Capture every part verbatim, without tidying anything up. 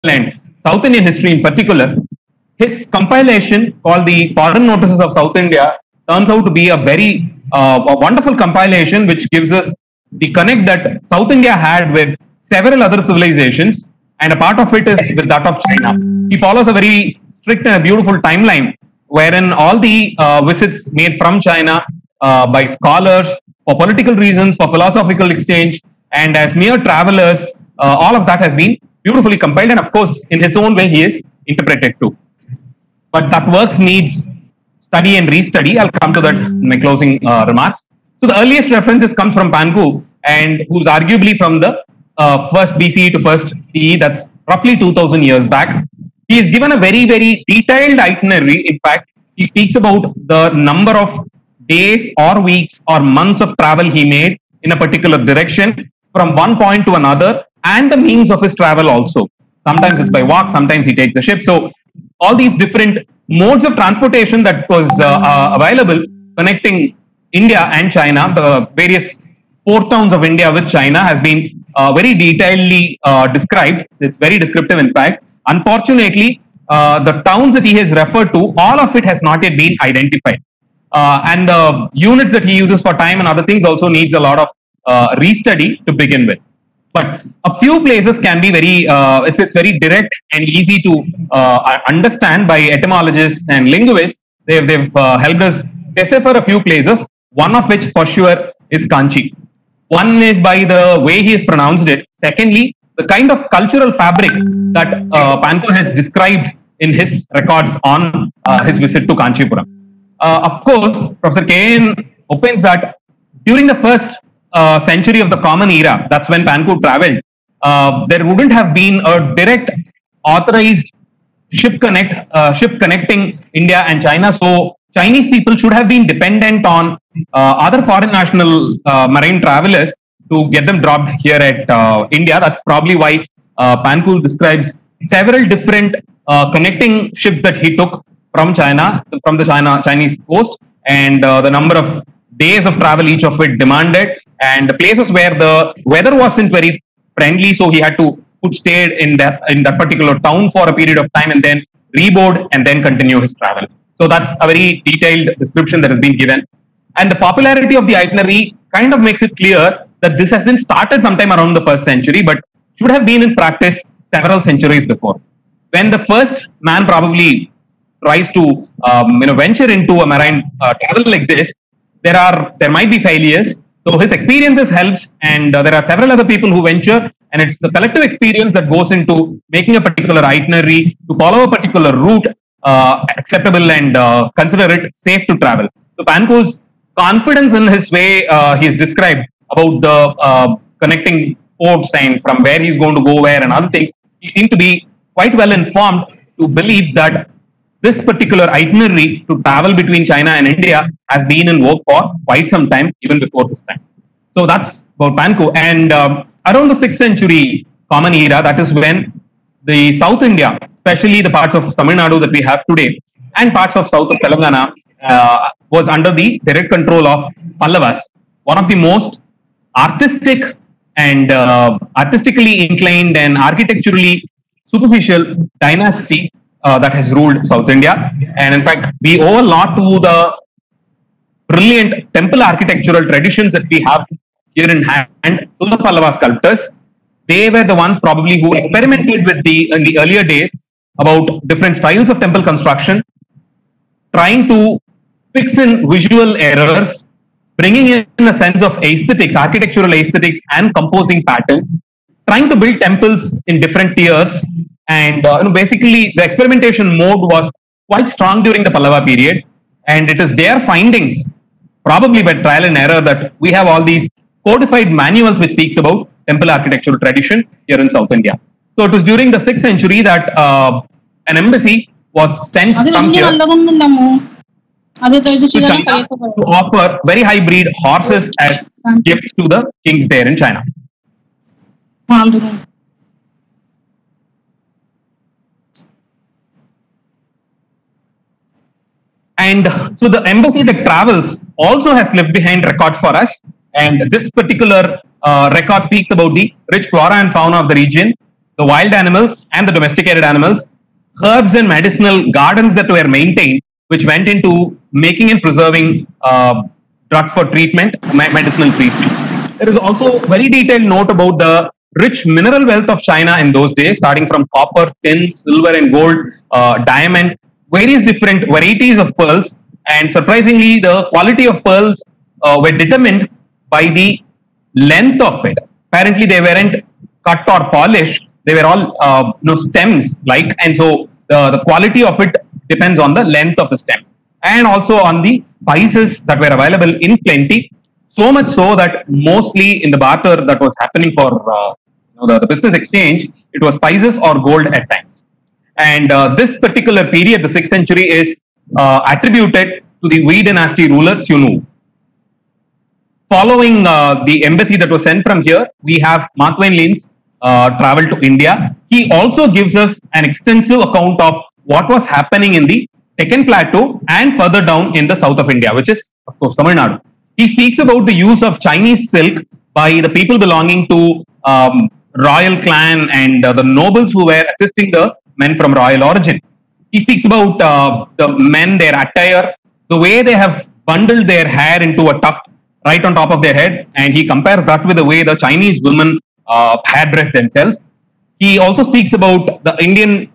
and South Indian history in particular, his compilation called the Foreign Notices of South India turns out to be a very uh, a wonderful compilation which gives us the connect that South India had with several other civilizations, and a part of it is with that of China. He follows a very strict and a beautiful timeline wherein all the uh, visits made from China uh, by scholars for political reasons, for philosophical exchange, and as mere travelers, uh, all of that has been beautifully compiled, and of course, in his own way, he is interpreted too. But that works needs study and restudy. I'll come to that in my closing uh, remarks. So the earliest references comes from Panku, and who's arguably from the uh, first B C E to first C E, that's roughly two thousand years back. He is given a very, very detailed itinerary. In fact, he speaks about the number of days or weeks or months of travel he made in a particular direction from one point to another, and the means of his travel also. Sometimes it's by walk, sometimes he takes the ship. So all these different modes of transportation that was uh, uh, available connecting India and China, the various port towns of India with China, has been uh, very detailedly uh, described. It's very descriptive, in fact. Unfortunately, uh, the towns that he has referred to, all of it has not yet been identified. Uh, and the units that he uses for time and other things also needs a lot of uh, restudy to begin with. But a few places can be very, uh, it's, it's very direct and easy to uh, understand by etymologists and linguists. They've, they've uh, helped us decipher a few places, one of which for sure is Kanchi. One is by the way he has pronounced it. Secondly, the kind of cultural fabric that uh, Panku has described in his records on uh, his visit to Kanchipuram. Uh, of course, Professor K N opines that during the first uh, century of the Common Era, that's when Panku traveled, uh, there wouldn't have been a direct authorized ship connect, uh, ship connecting India and China. So Chinese people should have been dependent on uh, other foreign national uh, marine travelers to get them dropped here at uh, India. That's probably why uh, Panku describes several different uh, connecting ships that he took from China, from the China Chinese coast, and uh, the number of days of travel each of it demanded, and the places where the weather wasn't very friendly, so he had to put stay in that in that particular town for a period of time and then reboard and then continue his travel. So that's a very detailed description that has been given, and the popularity of the itinerary kind of makes it clear that this hasn't started sometime around the first century, but should have been in practice several centuries before. When the first man probably tries to um, you know venture into a marine uh, travel like this, there are there might be failures. So his experiences helps, and uh, there are several other people who venture, and it's the collective experience that goes into making a particular itinerary to follow a particular route uh, acceptable and uh, consider it safe to travel. So Panku's confidence in his way uh, he is described about the uh, connecting ports and from where he's going to go where and other things, he seemed to be quite well informed to believe that this particular itinerary to travel between China and India has been in work for quite some time, even before this time. So that's about Panku. And um, around the sixth century Common Era, that is when the South India, especially the parts of Tamil Nadu that we have today, and parts of south of Telangana, uh, was under the direct control of Pallavas, one of the most artistic and uh, artistically inclined and architecturally superficial dynasty Uh, that has ruled South India. And in fact, we owe a lot to the brilliant temple architectural traditions that we have here in hand to the Pallava sculptors. They were the ones probably who experimented with the in the earlier days about different styles of temple construction, trying to fix in visual errors, bringing in a sense of aesthetics, architectural aesthetics and composing patterns, trying to build temples in different tiers. And uh, you know, basically, the experimentation mode was quite strong during the Pallava period, and it is their findings, probably by trial and error, that we have all these codified manuals which speaks about temple architectural tradition here in South India. So it was during the sixth century that uh, an embassy was sent from here to China to offer very high breed horses as gifts to the kings there in China. And so the embassy that travels also has left behind records for us. And this particular uh, record speaks about the rich flora and fauna of the region, the wild animals and the domesticated animals, herbs and medicinal gardens that were maintained, which went into making and preserving uh, drugs for treatment, medicinal treatment. There is also very detailed note about the rich mineral wealth of China in those days, starting from copper, tin, silver and gold, uh, diamond, various different varieties of pearls, and surprisingly, the quality of pearls uh, were determined by the length of it. Apparently, they weren't cut or polished; they were all uh, you know, stems like, and so the, the quality of it depends on the length of the stem, and also on the spices that were available in plenty. So much so that mostly in the barter that was happening for uh, you know, the, the business exchange, it was spices or gold at times. And uh, this particular period, the sixth century, is uh, attributed to the Wei dynasty ruler Xiongnu. Following uh, the embassy that was sent from here, we have Mark Twain Lin's uh, travel to India. He also gives us an extensive account of what was happening in the Deccan Plateau and further down in the south of India, which is, of course, Tamil Nadu. He speaks about the use of Chinese silk by the people belonging to um, royal clan and uh, the nobles who were assisting the men from royal origin. He speaks about uh, the men, their attire, the way they have bundled their hair into a tuft right on top of their head, and he compares that with the way the Chinese women uh, hairdress themselves. He also speaks about the Indian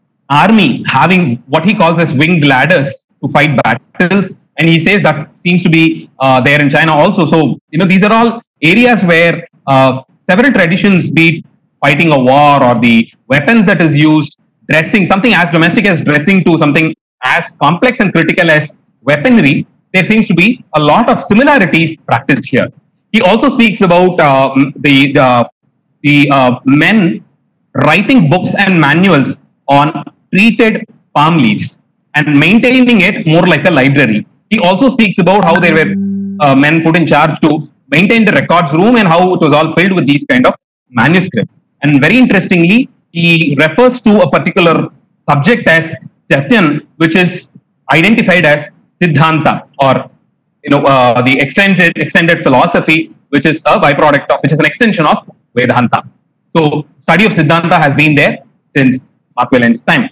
army having what he calls as winged ladders to fight battles. And he says that seems to be uh, there in China also. So, you know, these are all areas where uh, several traditions, be it fighting a war or the weapons that is used, dressing, something as domestic as dressing to something as complex and critical as weaponry, there seems to be a lot of similarities practiced here. He also speaks about uh, the, the, the uh, men writing books and manuals on treated palm leaves and maintaining it more like a library. He also speaks about how there were uh, men put in charge to maintain the records room and how it was all filled with these kind of manuscripts. And very interestingly, he refers to a particular subject as Satyan, which is identified as Siddhanta, or you know uh, the extended extended philosophy, which is a byproduct of, which is an extension of Vedanta. So, study of Siddhanta has been there since Mark Twain's time.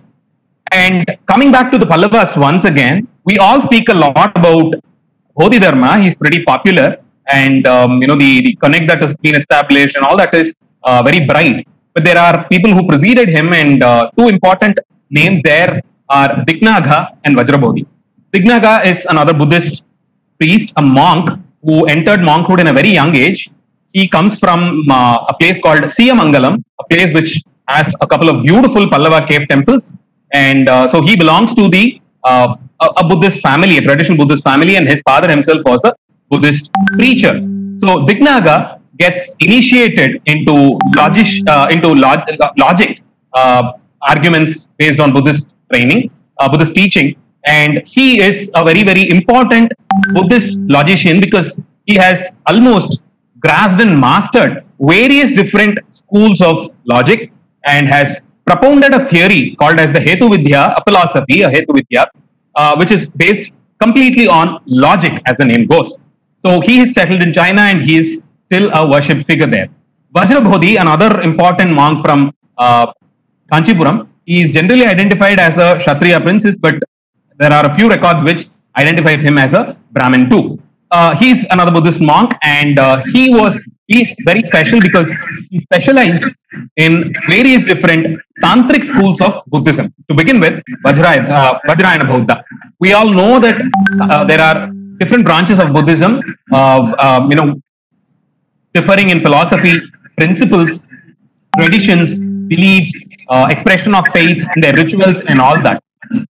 And coming back to the Pallavas once again, we all speak a lot about Bodhidharma. He's pretty popular, and um, you know the, the connect that has been established and all that is uh, very bright. But there are people who preceded him, and uh, two important names there are Dignaga and Vajrabodhi. Dignaga is another Buddhist priest, a monk who entered monkhood in a very young age. He comes from uh, a place called Siyamangalam, a place which has a couple of beautiful Pallava cave temples. And uh, so he belongs to the uh, a, a Buddhist family, a traditional Buddhist family, and his father himself was a Buddhist preacher. So Dignaga gets initiated into logic, uh, into log logic uh, arguments based on Buddhist training, uh, Buddhist teaching, and he is a very very important Buddhist logician because he has almost grasped and mastered various different schools of logic and has propounded a theory called as the Hetu Vidya, a philosophy, a Hetu Vidya, uh, which is based completely on logic, as the name goes. So he is settled in China and he is still a worshipped figure there. Vajrabodhi, another important monk from uh, Kanchipuram, he is generally identified as a Kshatriya princess, but there are a few records which identifies him as a Brahmin too. Uh, he's another Buddhist monk, and uh, he was he's very special because he specialized in various different tantric schools of Buddhism. To begin with, Vajrayana, uh, Vajrayana Buddha. We all know that uh, there are different branches of Buddhism, uh, uh, you know, differing in philosophy, principles, traditions, beliefs, uh, expression of faith, and their rituals, and all that.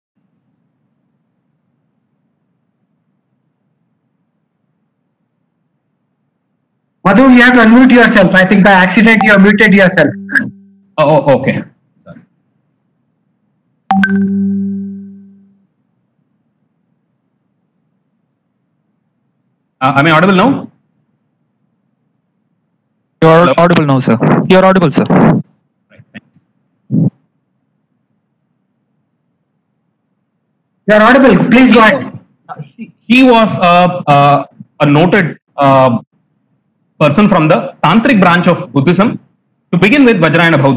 Madhu, you have to unmute yourself. I think by accident you have muted yourself. Oh, oh okay. Sorry. Uh, am I audible now? You are Hello? audible now, sir. You are audible, sir. Right, thanks. You are audible. Please go ahead. Uh, he, he was uh, uh, a noted uh, person from the Tantric branch of Buddhism. To begin with, Vajrayana Bauddham,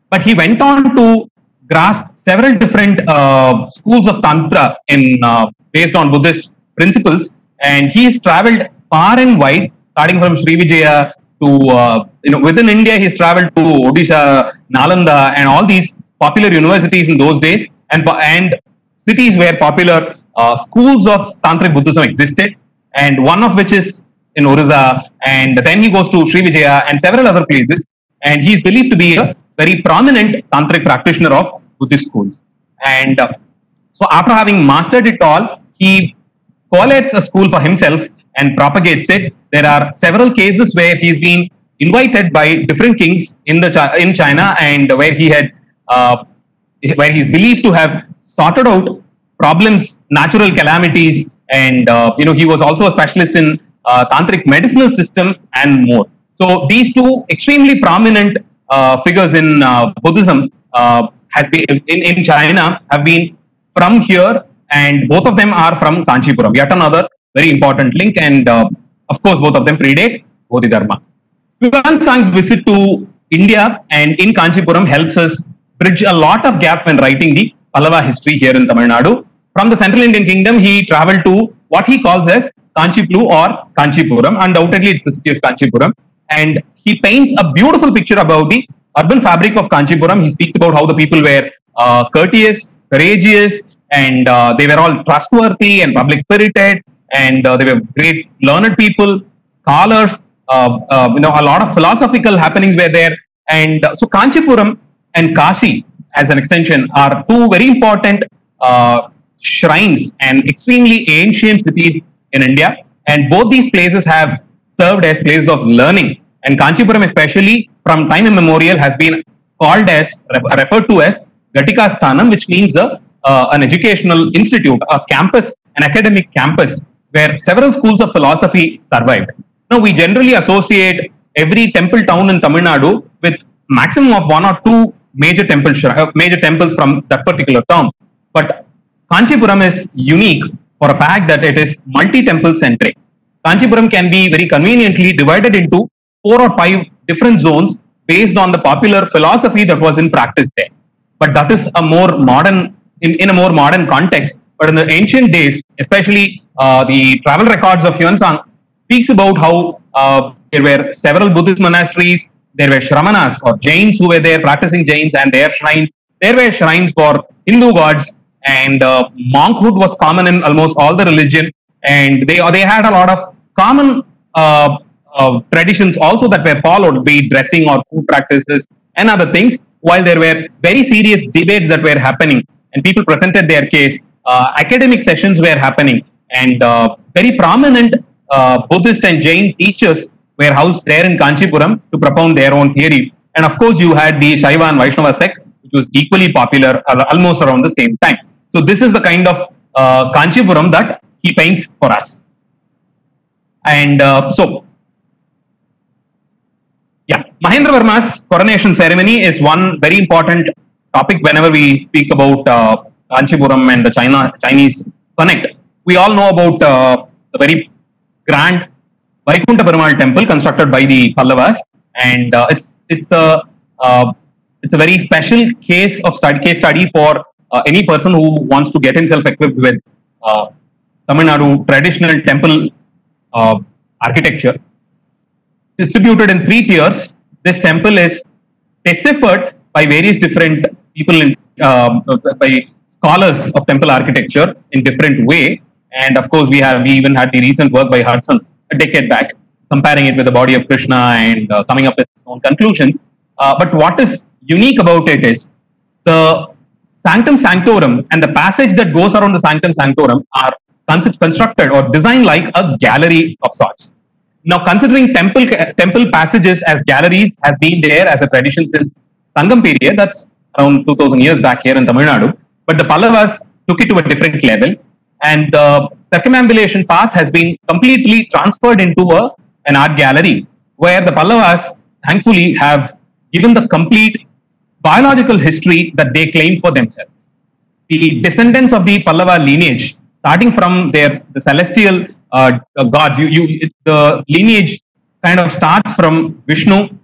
but he went on to grasp several different uh, schools of Tantra in uh, based on Buddhist principles, and he's traveled far and wide, starting from Srivijaya to uh, you know within India. He's traveled to Odisha, Nalanda, and all these popular universities in those days, and and cities where popular uh, schools of Tantric Buddhism existed, and one of which is in Orissa, and then he goes to Srivijaya and several other places, and he's believed to be a very prominent Tantric practitioner of Buddhist schools. And uh, so after having mastered it all, he collates a school for himself and propagates it. There are several cases where he's been invited by different kings in the in China, and where he had uh, where he's believed to have sorted out problems, natural calamities, and uh, you know he was also a specialist in uh, tantric medicinal system and more. So these two extremely prominent uh, figures in uh, Buddhism uh, has been in, in China have been from here, and both of them are from Kanchipuram. Yet another very important link, and uh, of course both of them predate Bodhidharma. Yuan Sang's visit to India and in Kanchipuram helps us bridge a lot of gap when writing the Pallava history here in Tamil Nadu. From the Central Indian Kingdom, he traveled to what he calls as Kanchipulu or Kanchipuram. Undoubtedly, it's the city of Kanchipuram, and he paints a beautiful picture about the urban fabric of Kanchipuram. He speaks about how the people were uh, courteous, courageous, and uh, they were all trustworthy and public spirited, and uh, they were great learned people, scholars. Uh, uh, you know, a lot of philosophical happenings were there, and uh, so Kanchipuram and Kashi, as an extension, are two very important uh, shrines and extremely ancient cities in India. And both these places have served as places of learning. And Kanchipuram, especially from time immemorial, has been called as, referred to as Gatika Sthanam, which means a, uh, an educational institute, a campus, an academic campus, where several schools of philosophy survived. Now, we generally associate every temple town in Tamil Nadu with maximum of one or two major temple uh, major temples from that particular town. But Kanchipuram is unique for a fact that it is multi-temple centric. Kanchipuram can be very conveniently divided into four or five different zones based on the popular philosophy that was in practice there. But that is a more modern, in, in a more modern context. But in the ancient days, especially uh, the travel records of Yuan Sang speaks about how uh, there were several Buddhist monasteries, there were Shramanas or Jains who were there practicing Jains and their shrines. There were shrines for Hindu gods, and uh, monkhood was common in almost all the religion, and they they had a lot of common uh, uh, traditions also that were followed, be it dressing or food practices and other things, while there were very serious debates that were happening and people presented their case. Uh, academic sessions were happening, and uh, very prominent Uh, Buddhist and Jain teachers were housed there in Kanchipuram to propound their own theory. And of course, you had the Shaiva and Vaishnava sect, which was equally popular uh, almost around the same time. So this is the kind of uh, Kanchipuram that he paints for us. And uh, so, yeah, Mahendra Varma's coronation ceremony is one very important topic whenever we speak about uh, Kanchipuram and the China Chinese connect. We all know about uh, the very grand Vaikunta Perumal temple constructed by the Pallavas, and uh, it's it's a uh, it's a very special case of study, case study for uh, any person who wants to get himself equipped with uh, Tamil Nadu traditional temple uh, architecture. Distributed in three tiers, this temple is deciphered by various different people, in, uh, by scholars of temple architecture in different way. And of course, we have we even had the recent work by Hudson a decade back, comparing it with the body of Krishna and uh, coming up with his own conclusions. Uh, but what is unique about it is the Sanctum Sanctorum and the passage that goes around the Sanctum Sanctorum are constructed or designed like a gallery of sorts. Now, considering temple temple passages as galleries has been there as a tradition since Sangam period, that's around two thousand years back here in Tamil Nadu. But the Pallavas took it to a different level. And the circumambulation path has been completely transferred into a, an art gallery, where the Pallavas thankfully have given the complete biological history that they claim for themselves. The descendants of the Pallava lineage, starting from their the celestial uh, gods, you, you, it, the lineage kind of starts from Vishnu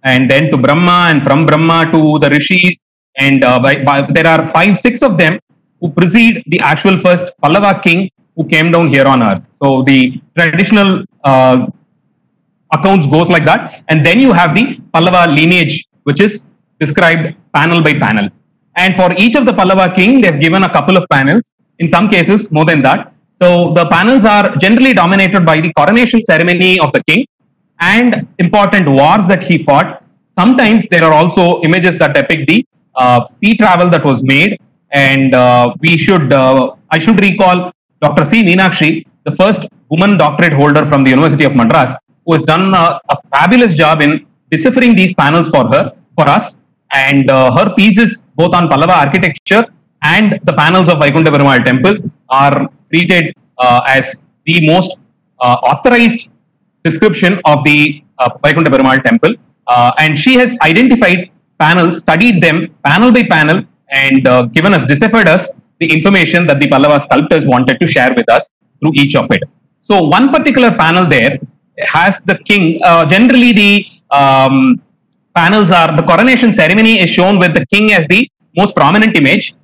and then to Brahma, and from Brahma to the Rishis, and uh, by, by, there are five, six of them who precede the actual first Pallava king who came down here on earth. So the traditional uh, accounts goes like that, and then you have the Pallava lineage, which is described panel by panel. And for each of the Pallava king, they've given a couple of panels. In some cases, more than that. So the panels are generally dominated by the coronation ceremony of the king and important wars that he fought. Sometimes there are also images that depict the uh, sea travel that was made. And uh, we should, uh, I should recall Doctor C. Meenakshi, the first woman doctorate holder from the University of Madras, who has done a, a fabulous job in deciphering these panels for her, for us. And uh, her pieces, both on Pallava architecture and the panels of Vaikunta Perumal temple, are treated uh, as the most uh, authorized description of the uh, Vaikunta Perumal temple. Uh, and she has identified panels, studied them panel by panel, and uh, given us, deciphered us the information that the Pallava sculptors wanted to share with us through each of it. So one particular panel there has the king. Uh, generally, the um, panels are, the coronation ceremony is shown with the king as the most prominent image.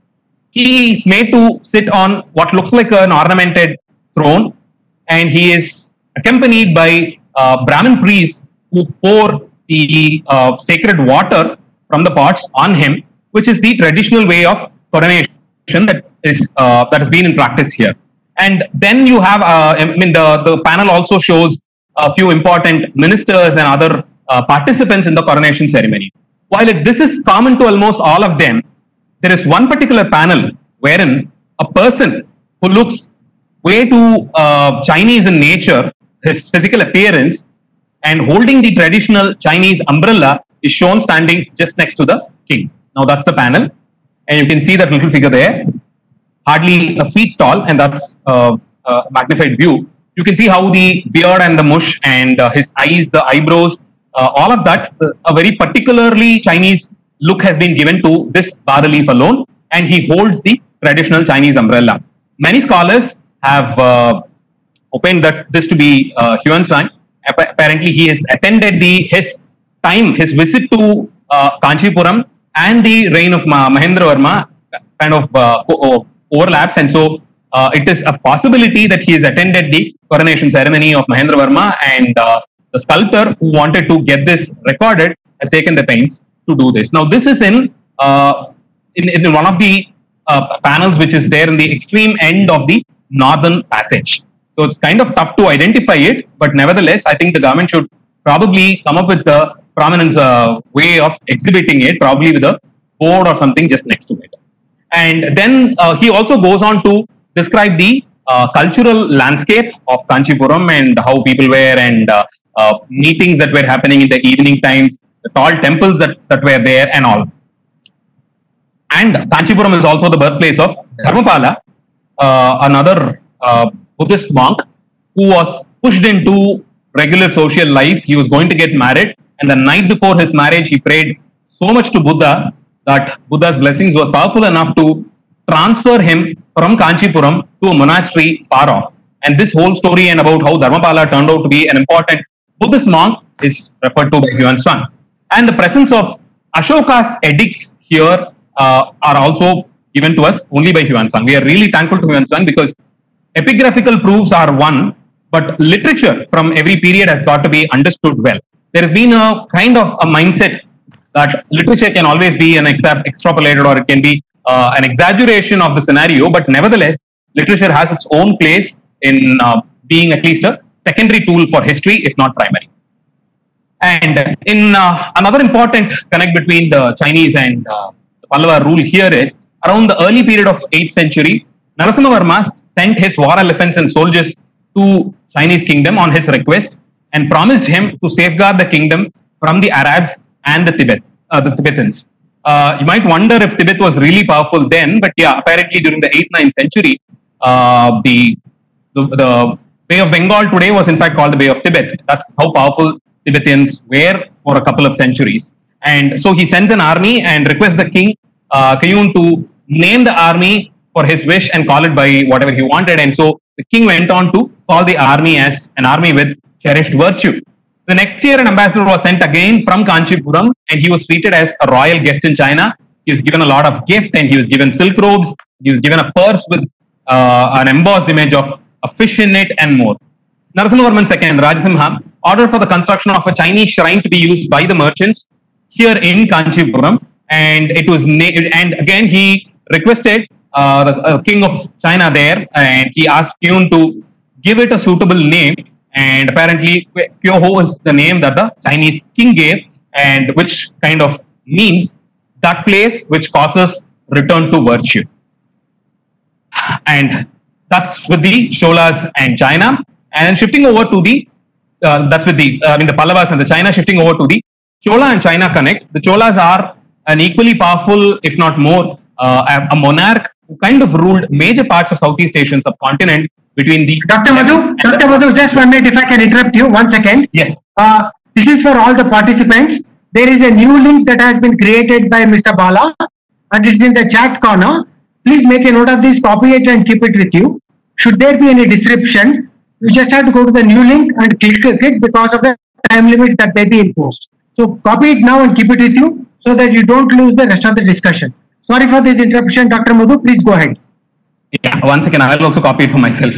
He is made to sit on what looks like an ornamented throne, and he is accompanied by uh, Brahmin priests who pour the uh, sacred water from the pots on him, which is the traditional way of coronation that is uh, that has been in practice here. And then you have, uh, I mean, the, the panel also shows a few important ministers and other uh, participants in the coronation ceremony. While it, this is common to almost all of them, there is one particular panel wherein a person who looks way too uh, Chinese in nature, his physical appearance, and holding the traditional Chinese umbrella is shown standing just next to the king. Now that's the panel, and you can see that little figure there, hardly a feet tall, and that's uh, a magnified view. You can see how the beard and the mush and uh, his eyes, the eyebrows, uh, all of that, uh, a very particularly Chinese look has bas given to this bas-relief alone, and he holds the traditional Chinese umbrella. Many scholars have uh, opined that this to be uh, Xuanzang. Apparently, he has attended the his time, his visit to uh, Kanchipuram and the reign of Ma Mahendravarma kind of uh, overlaps, and so uh, it is a possibility that he has attended the coronation ceremony of Mahendravarma, and uh, the sculptor who wanted to get this recorded has taken the pains to do this. Now, this is in uh, in, in one of the uh, panels which is there in the extreme end of the northern passage. So it's kind of tough to identify it, but nevertheless, I think the government should probably come up with a prominent uh, way of exhibiting it, probably with a board or something just next to it. And then uh, he also goes on to describe the uh, cultural landscape of Kanchipuram and how people were, and uh, uh, meetings that were happening in the evening times, the tall temples that, that were there and all. And Kanchipuram is also the birthplace of Dharmapala, uh, another uh, Buddhist monk who was pushed into regular social life. He was going to get married, and the night before his marriage, he prayed so much to Buddha that Buddha's blessings were powerful enough to transfer him from Kanchipuram to a monastery far off. And this whole story and about how Dharmapala turned out to be an important Buddhist monk is referred to by Xuanzang. And the presence of Ashoka's edicts here uh, are also given to us only by Xuanzang. We are really thankful to Xuanzang because epigraphical proofs are one, but literature from every period has got to be understood well. There has been a kind of a mindset that literature can always be an exa extrapolated or it can be uh, an exaggeration of the scenario, but nevertheless, literature has its own place in uh, being at least a secondary tool for history, if not primary. And in uh, another important connect between the Chinese and uh, the Pallava rule here is around the early period of eighth century, Narasimhavarma sent his war elephants and soldiers to Chinese kingdom on his request and promised him to safeguard the kingdom from the Arabs and the Tibet, uh, the Tibetans. Uh, you might wonder if Tibet was really powerful then, but yeah, apparently during the eighth, ninth century, uh, the, the the Bay of Bengal today was in fact called the Bay of Tibet. That's how powerful Tibetans were for a couple of centuries. And so he sends an army and requests the king, uh, Kayun, to name the army for his wish and call it by whatever he wanted. And so the king went on to call the army as an army with cherished virtue. The next year, an ambassador was sent again from Kanchipuram, and he was treated as a royal guest in China. He was given a lot of gift, and he was given silk robes. He was given a purse with uh, an embossed image of a fish in it, and more. Narasimhavarman the second, Rajasimha, ordered for the construction of a Chinese shrine to be used by the merchants here in Kanchipuram, and it was and again he requested uh, the uh, king of China there, and he asked Kyun to give it a suitable name. And apparently, Kyoho is the name that the Chinese king gave, and which kind of means that place which causes return to virtue. And that's with the Cholas and China. And shifting over to the, uh, that's with the, uh, I mean the Pallavas and the China, shifting over to the Chola and China connect. The Cholas are an equally powerful, if not more, uh, a monarch who kind of ruled major parts of Southeast Asian subcontinent between the... Doctor Madhu, Doctor Madhu, just one minute if I can interrupt you, one second. Yes. Uh, this is for all the participants. There is a new link that has been created by Mister Bala, and it's in the chat corner. Please make a note of this, copy it and keep it with you. Should there be any disruption, you just have to go to the new link and click it because of the time limits that may be imposed. So copy it now and keep it with you so that you don't lose the rest of the discussion. Sorry for this interruption, Doctor Madhu, please go ahead. Yeah, one second, I will also copy it for myself.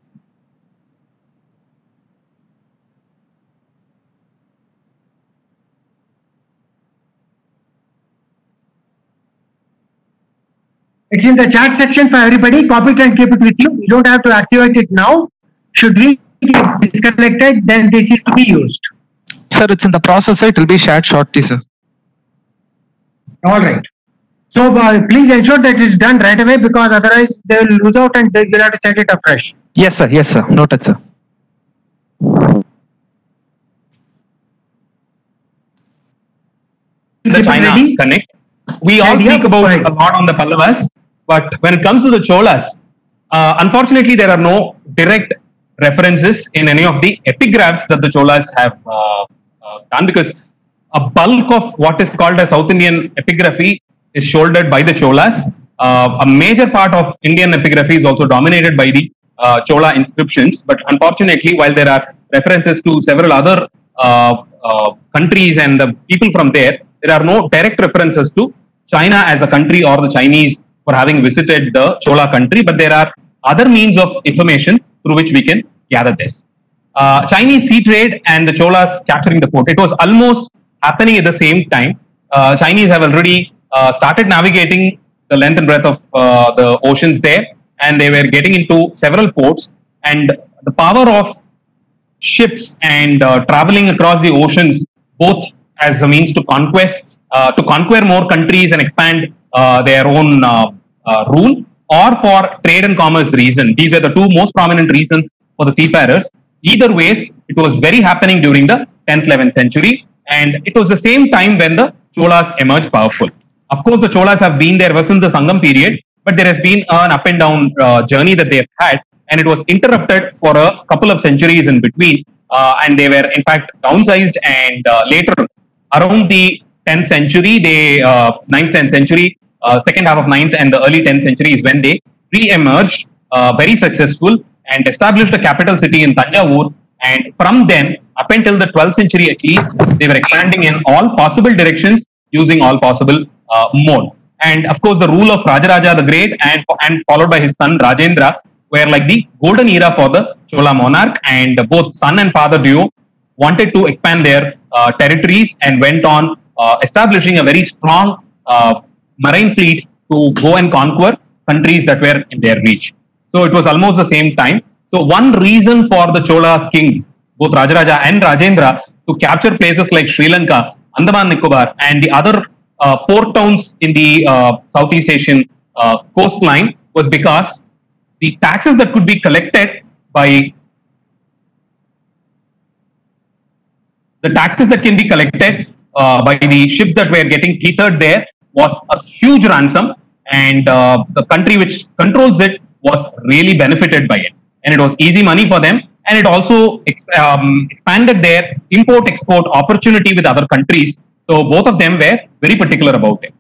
It's in the chat section for everybody. Copy it and keep it with you. You don't have to activate it now. Should we get disconnected, then this is to be used. Sir, it's in the process. It will be shared shortly, sir. All right. So uh, please ensure that it's done right away, because otherwise they will lose out and you'll have to set it afresh. Yes, sir. Yes, sir. Noted, sir. The China ready? Connect. We all Idea? speak about a lot on the Pallavas, but when it comes to the Cholas, uh, unfortunately there are no direct references in any of the epigraphs that the Cholas have uh, uh, done, because a bulk of what is called a South Indian epigraphy is shouldered by the Cholas. Uh, a major part of Indian epigraphy is also dominated by the uh, Chola inscriptions, but unfortunately, while there are references to several other uh, uh, countries and the people from there, there are no direct references to China as a country or the Chinese for having visited the Chola country, but there are other means of information through which we can gather this. Uh, Chinese sea trade and the Cholas capturing the port, it was almost happening at the same time. Uh, Chinese have already uh, started navigating the length and breadth of uh, the oceans there, and they were getting into several ports, and the power of ships and uh, traveling across the oceans, both as a means to conquest, uh, to conquer more countries and expand uh, their own uh, uh, rule, or for trade and commerce reason. These were the two most prominent reasons for the seafarers. Either ways, it was very happening during the tenth, eleventh century, and it was the same time when the Cholas emerged powerful. Of course, the Cholas have been there ever since the Sangam period, but there has been an up and down uh, journey that they have had, and it was interrupted for a couple of centuries in between, uh, and they were in fact downsized, and uh, later around the tenth century, they, uh, ninth, tenth century, uh, second half of ninth and the early tenth century is when they re-emerged, uh, very successful, and established a capital city in Tanjavur. And from then, up until the twelfth century at least, they were expanding in all possible directions using all possible uh, mode. And of course, the rule of Rajaraja the Great and, and followed by his son Rajendra were like the golden era for the Chola monarch, and both son and father duo wanted to expand their uh, territories and went on uh, establishing a very strong uh, marine fleet to go and conquer countries that were in their reach. So it was almost the same time. So one reason for the Chola kings, both Rajaraja and Rajendra, to capture places like Sri Lanka, Andaman Nicobar, and the other uh, port towns in the uh, Southeast Asian uh, coastline was because the taxes that could be collected by the taxes that can be collected uh, by the ships that were getting tethered there was a huge ransom, and uh, the country which controls it was really benefited by it. And it was easy money for them, and it also um, expanded their import-export opportunity with other countries. So both of them were very particular about it.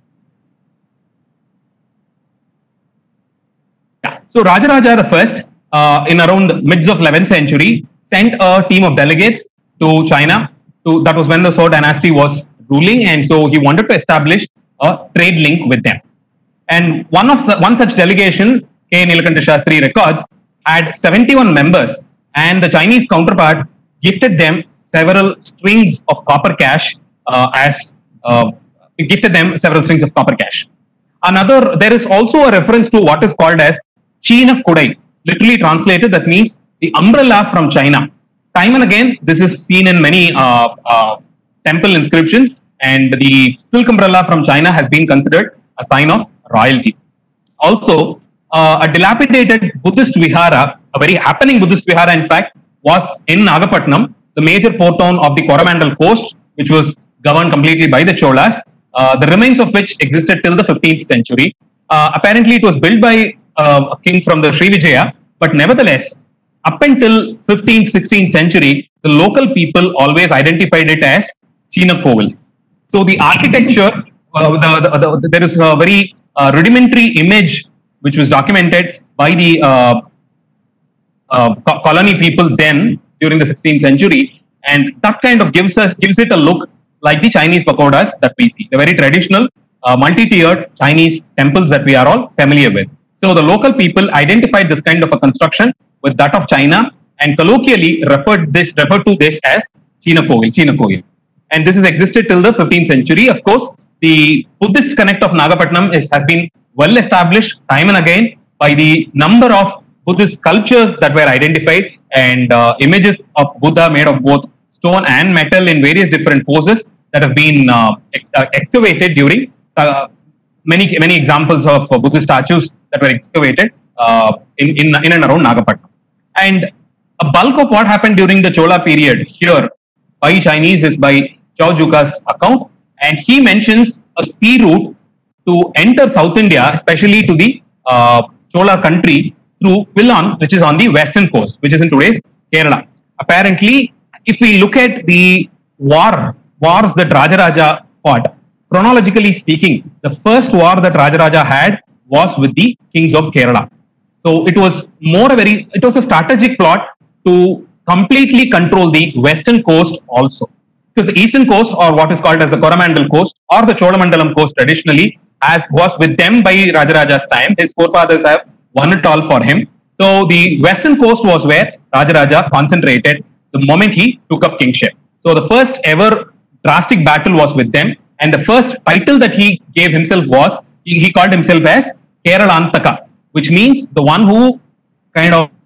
Yeah. So Rajaraja the First, uh, in around the mids of eleventh century, sent a team of delegates to China to, that was when the Sor dynasty was ruling, and so he wanted to establish a trade link with them. And one of the, one such delegation, K. Nilakanta Shastri records, had seventy-one members, and the Chinese counterpart gifted them several strings of copper cash uh, as uh, gifted them several strings of copper cash. Another, there is also a reference to what is called as China Kodai, literally translated, that means the umbrella from China. Time and again, this is seen in many uh, uh, temple inscriptions, and the silk umbrella from China has been considered a sign of royalty. Also, uh, a dilapidated Buddhist vihara, a very happening Buddhist vihara, in fact, was in Nagapattinam, the major port town of the Coromandel coast, which was governed completely by the Cholas, uh, the remains of which existed till the fifteenth century. Uh, apparently, it was built by uh, a king from the Srivijaya, but nevertheless, up until fifteenth, sixteenth century, the local people always identified it as China Kovil. So the architecture, uh, the, the, the, there is a very uh, rudimentary image which was documented by the uh, uh, co colony people then during the sixteenth century, and that kind of gives us gives it a look like the Chinese pagodas that we see, the very traditional uh, multi-tiered Chinese temples that we are all familiar with. So the local people identified this kind of a construction with that of China, and colloquially referred this referred to this as China Kovil, China Kovil. And this has existed till the fifteenth century. Of course, the Buddhist connect of Nagapattinam is, has been well established time and again by the number of Buddhist sculptures that were identified, and uh, images of Buddha made of both stone and metal in various different poses that have been uh, ex uh, excavated during uh, many many examples of uh, Buddhist statues that were excavated uh, in, in, in and around Nagapattinam. And a bulk of what happened during the Chola period here by Chinese is by Chao Juka's account, and he mentions a sea route to enter South India, especially to the uh, Chola country, through Quilon, which is on the western coast, which is in today's Kerala. Apparently, if we look at the war, wars that Rajaraja fought, chronologically speaking, the first war that Rajaraja had was with the kings of Kerala. So it was more a very, it was a strategic plot to completely control the western coast also. Because the eastern coast, or what is called as the Coromandel coast, or the Cholamandalam coast traditionally, as was with them by Rajaraja's time. His forefathers have won it all for him. So the western coast was where Rajaraja concentrated the moment he took up kingship. So the first ever drastic battle was with them, and the first title that he gave himself was, he, he called himself as Keralantaka, which means the one who kind of